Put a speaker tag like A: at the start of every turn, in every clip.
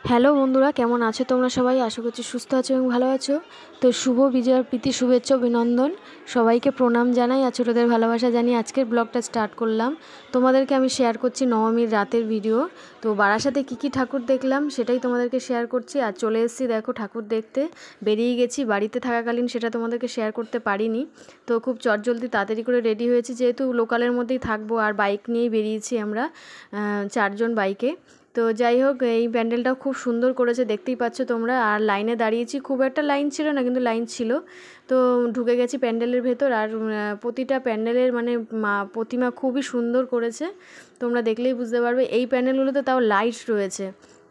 A: Hello বন্ধুরা, কেমন আছো তোমরা সবাই? আশা করছি সুস্থ আছো এবং ভালো আছো। তো শুভ বিজয়ার প্রীতি শুভেচ্ছা অভিনন্দন, সবাইকে প্রণাম জানাই আর ছোটোদের ভালোবাসা জানিয়ে আজকের ব্লগটা স্টার্ট করলাম। তোমাদেরকে আমি শেয়ার করছি নবমীর রাতের ভিডিও। তো বারাসাতে কী ঠাকুর দেখলাম সেটাই তোমাদেরকে শেয়ার করছি। আর চলে এসেছি দেখো ঠাকুর দেখতে, বেরিয়ে গেছি। বাড়িতে থাকাকালীন সেটা তোমাদেরকে শেয়ার করতে পারিনি। তো খুব চটজলদি তাড়াতাড়ি করে রেডি হয়েছি, যেহেতু লোকালের মধ্যেই থাকবো আর বাইক নিয়েই বেরিয়েছি আমরা 4 জন বাইকে। তো যাই হোক, এই প্যান্ডেলটাও খুব সুন্দর করেছে, দেখতেই পাচ্ছ তোমরা। আর লাইনে দাঁড়িয়েছি, খুব একটা লাইন ছিল না কিন্তু লাইন ছিল। তো ঢুকে গেছি প্যান্ডেলের ভেতর। আর প্রতিটা প্যান্ডেলের মানে প্রতিমা খুবই সুন্দর করেছে, তোমরা দেখলেই বুঝতে পারবে। এই প্যান্ডেলগুলোতে তাও লাইট রয়েছে।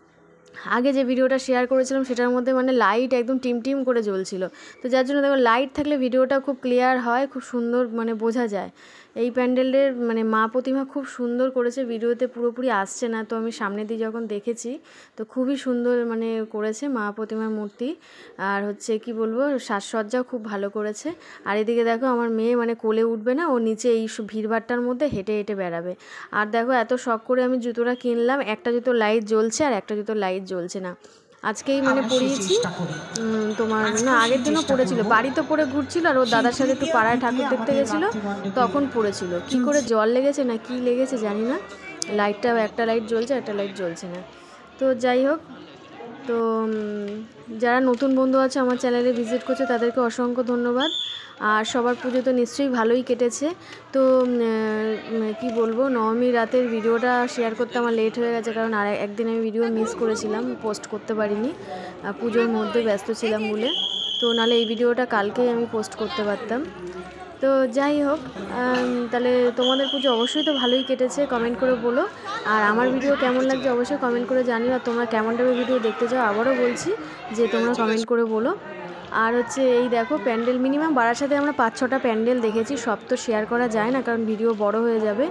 A: আগে যে ভিডিওটা শেয়ার করেছিলাম সেটার মধ্যে মানে লাইট একদম টিম করে জ্বলছিল। তো যার জন্য দেখো লাইট থাকলে ভিডিওটা খুব ক্লিয়ার হয়, খুব সুন্দর মানে বোঝা যায়। এই প্যান্ডেলের মানে মা প্রতিমা খুব সুন্দর করেছে, ভিডিওতে পুরোপুরি আসছে না, তো আমি সামনে দিয়ে যখন দেখেছি তো খুবই সুন্দর মানে করেছে মা প্রতিমার মূর্তি। আর হচ্ছে কি বলবো, সাজসজ্জাও খুব ভালো করেছে। আর এদিকে দেখো আমার মেয়ে মানে কোলে উঠবে না, ও নিচে এই ভিড়ভাট্টার মধ্যে হেঁটে হেঁটে বেড়াবে। আর দেখো এত শখ করে আমি জুতোটা কিনলাম, একটা জুতো লাইট জ্বলছে আর একটা জুতো লাইট জ্বলছে না। আজকেই মানে পরিয়েছি, তোমার না আগের দিনও পড়েছিল, বাড়িতে পরে ঘুরছিল। আর ওর দাদার সাথে একটু পাড়ায় ঠাকুর দেখতে গেছিলো, তখন পড়েছিল। কি করে জল লেগেছে না কি লেগেছে জানি না, লাইটটা একটা লাইট জ্বলছে একটা লাইট জ্বলছে না। তো যাই হোক, তো যারা নতুন বন্ধু আছে আমার চ্যানেলে ভিজিট করছে তাদেরকে অসংখ্য ধন্যবাদ। আর সবার পুজো তো নিশ্চয়ই ভালোই কেটেছে। তো কি বলবো, নবমীর রাতের ভিডিওটা শেয়ার করতে আমার লেট হয়ে গেছে, কারণ আর একদিন আমি ভিডিও মিস করেছিলাম, পোস্ট করতে পারিনি, পুজোর মধ্যে ব্যস্ত ছিলাম বলে। তো নাহলে এই ভিডিওটা কালকেই আমি পোস্ট করতে পারতাম। তো যাই হোক, তাহলে তোমাদের পুজো অবশ্যই তো ভালোই কেটেছে, কমেন্ট করে বলো। আর আমার ভিডিও কেমন লাগছে অবশ্যই কমেন্ট করে জানিও। আর তোমরা কেমন টাইপের ভিডিও দেখতে চাও আবারও বলছি যে তোমরা কমেন্ট করে বলো। আর হচ্ছে এই দেখো প্যান্ডেল মিনিমাম বারাসাতে আমরা 5-6টা প্যান্ডেল দেখেছি, সব তো শেয়ার করা যায় না কারণ ভিডিও বড় হয়ে যাবে,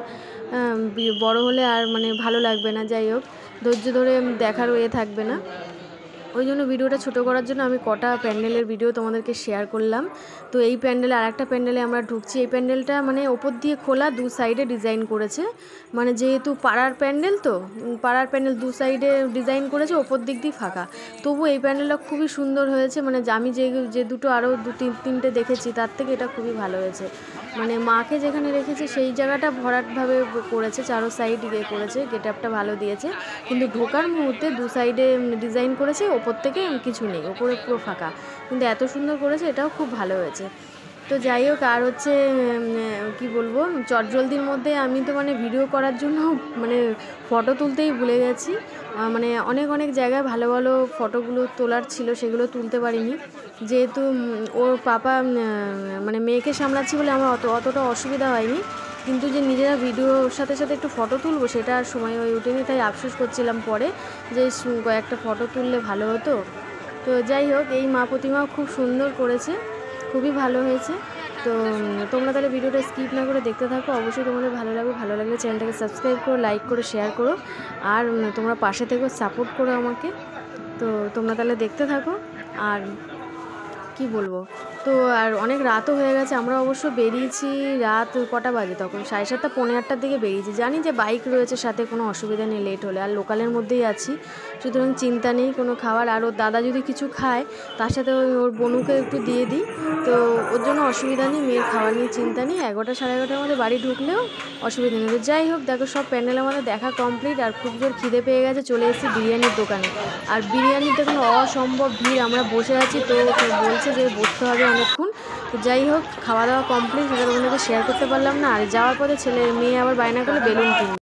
A: বড় হলে আর মানে ভালো লাগবে না। যাই হোক, ধৈর্য ধরে দেখার থাকবে না, ওই জন্য ভিডিওটা ছোটো করার জন্য আমি কটা প্যান্ডেলের ভিডিও তোমাদেরকে শেয়ার করলাম। তো এই প্যান্ডেলে আর একটা প্যান্ডেলে আমরা ঢুকছি। এই প্যান্ডেলটা মানে ওপর দিয়ে খোলা, দু সাইডে ডিজাইন করেছে, মানে যেহেতু পাড়ার প্যান্ডেল, তো পাড়ার প্যান্ডেল দু সাইডে ডিজাইন করেছে, ওপর দিক দিয়ে ফাঁকা। তবু এই প্যান্ডেলটা খুবই সুন্দর হয়েছে, মানে আমি যে দুটো আরও তিনটে দেখেছি তার থেকে এটা খুবই ভালো হয়েছে। মানে মাকে যেখানে রেখেছে সেই জায়গাটা ভরাটভাবে করেছে, চারো সাইড করেছে, গেট আপটা ভালো দিয়েছে। কিন্তু ঢোকার মুহূর্তে দু সাইডে ডিজাইন করেছে, ওপর থেকে কিছু নেই, ওপরে পুরো ফাঁকা, কিন্তু এত সুন্দর করেছে, এটাও খুব ভালো হয়েছে। তো যাই হোক, আর হচ্ছে কি বলবো, চটজলদির মধ্যে আমি তো মানে ভিডিও করার জন্য মানে ফটো তুলতেই ভুলে গেছি। মানে অনেক জায়গায় ভালো ভালো ফটোগুলো তোলার ছিল, সেগুলো তুলতে পারিনি, যেহেতু ওর পাপা মানে মেয়েকে সামলাচ্ছি বলে আমার অতটা অসুবিধা হয়নি। কিন্তু যে নিজেরা ভিডিওর সাথে সাথে একটু ফটো তুলবো সেটা আর সময় হয়ে ওঠেনি, তাই আফসোস করছিলাম পরে যে কয়েকটা ফটো তুললে ভালো হতো। তো যাই হোক, এই মা প্রতিমাও খুব সুন্দর করেছে, খুবই ভালো হয়েছে। তো তোমরা তাহলে ভিডিওটা স্কিপ না করে দেখতে থাকো, অবশ্যই তোমাদের ভালো লাগবে। ভালো লাগলে চ্যানেলটাকে সাবস্ক্রাইব করো, লাইক করো, শেয়ার করো, আর তোমরা পাশে থেকো, সাপোর্ট করো আমাকে। তো তোমরা তাহলে দেখতে থাকো। আর কি বলবো, তো আর অনেক রাতও হয়ে গেছে, আমরা অবশ্য বেরিয়েছি রাত কটা বাজে তখন, 7:30 পৌনে 8টার দিকে বেরিয়েছি। জানি যে বাইক রয়েছে সাথে, কোনো অসুবিধা নেই লেট হলে, আর লোকালের মধ্যেই আছি, সুতরাং চিন্তা নেই কোনো খাবার। আর ওর দাদা যদি কিছু খায় তার সাথে ওর বোনুকে একটু দিয়ে দিই, তো ওর জন্য অসুবিধা নেই, মেয়ের খাবার নিয়ে চিন্তা নেই। 11টা 11:30 মধ্যে বাড়ি ঢুকলেও অসুবিধা নেই। তো যাই হোক, দেখো সব প্যান্ডেল আমাদের দেখা কমপ্লিট, আর খুব জোর খিদে পেয়ে গেছে, চলে এসেছি বিরিয়ানির দোকানে। আর বিরিয়ানিতে কোনো অসম্ভব ভিড়, আমরা বসে আছি, তো বলছে যে বসতে হবে অনেকক্ষণ। তো যাই হোক, খাওয়া দাওয়া কমপ্লিট, সেটা তোমাদেরকে শেয়ার করতে পারলাম না। আর যাওয়ার পথে মেয়ে আবার বায়না করলে বেলুন কিনবে।